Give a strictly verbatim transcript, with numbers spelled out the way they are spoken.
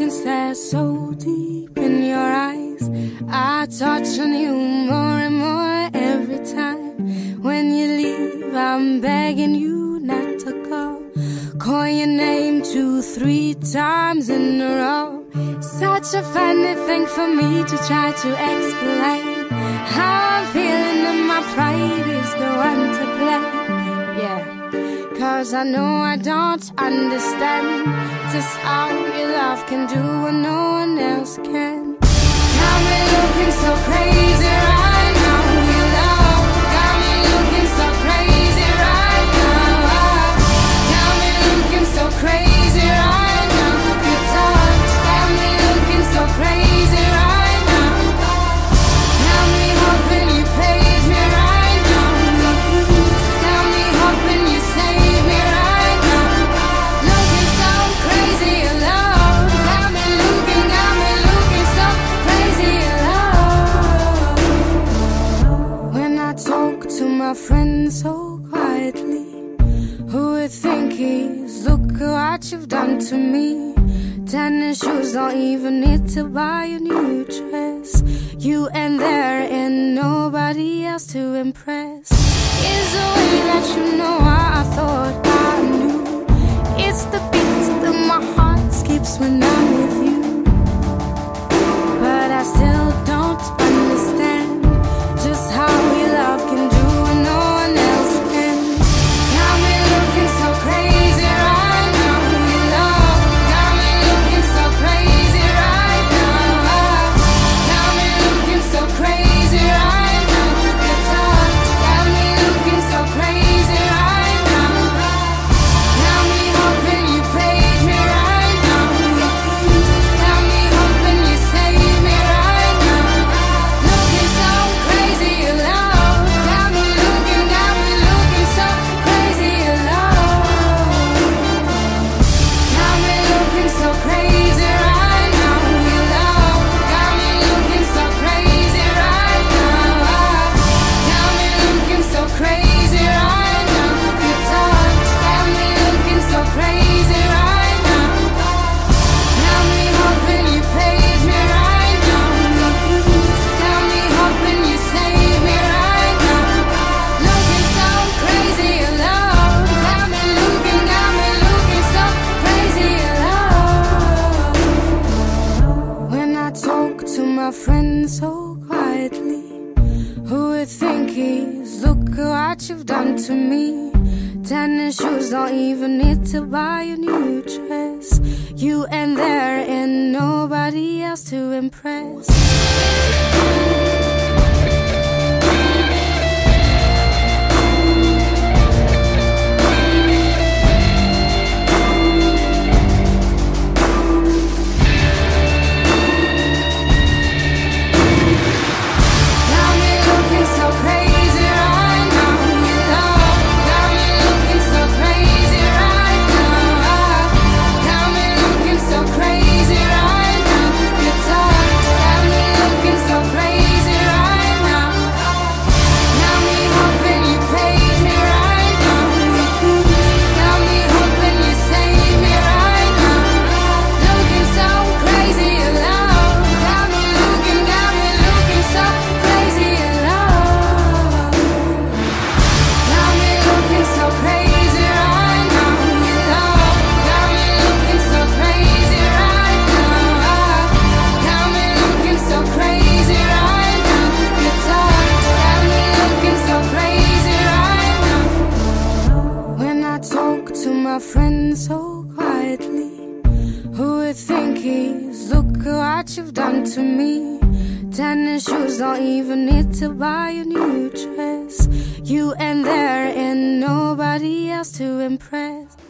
can stare so deep in your eyes. I touch on you more and more every time. When you leave, I'm begging you not to go. Call your name two, three times in a row. Such a funny thing for me to try to explain how I'm feeling, and my pride is the one to blame. Yeah, cause I know I don't understand just how your love can do what no one else can. Got me looking so crazy right now. Your love got me looking so crazy right now. Got me looking so crazy right now. Your touch got me looking so crazy right now. Got me hoping you praise me right now. Got me hoping you save me right now. Looking so crazy alone. Got me looking, got me looking so crazy alone. When I talk to my friends so quietly, who would think he's, look at what you've done to me. Tennis shoes, don't even need to buy a new dress. You and there and nobody else to impress. Is the way that you know how I thought I knew. It's the beat that my heart skips when I'm with you. But I still don't understand just how your love can do what no one else can. Got me looking so crazy right now. Your love got me looking so crazy right now. Got me looking so crazy right now. Your touch got me looking so crazy right now. Got me hoping you praise me right now. Got me hoping you save me right now. Looking so crazy alone. Got me looking, got me looking so crazy alone. Got me looking so crazy right now. Your love got me looking so crazy right now. Got me looking so crazy right now. Your touch got me looking so crazy right now. Got me hoping you praise me right now. Got me hoping you save me right now. Looking so crazy alone. Got me looking, got me looking so crazy alone. When I talk to my friends so quietly, who would think he's, look at what you've done to me. Tennis shoes, don't even need to buy a new dress. You and there and nobody else to impress. Got me looking so crazy right now. Your love got me looking so crazy right now. Got me looking so crazy right now. Your touch got me looking so crazy right now. Got me hoping you praise me right now. Got me hoping you save me right now. Looking so crazy alone. Got me looking, got me looking so crazy alone. Got me looking so crazy right now. Your love got me looking so crazy right now. Got me looking so crazy right now. Your touch got me looking so crazy right now. When I talk to my friends so quietly, who would think he's, look at what you've done to me. Tennis shoes, don't even need to buy a new dress. You and there and nobody else to impress.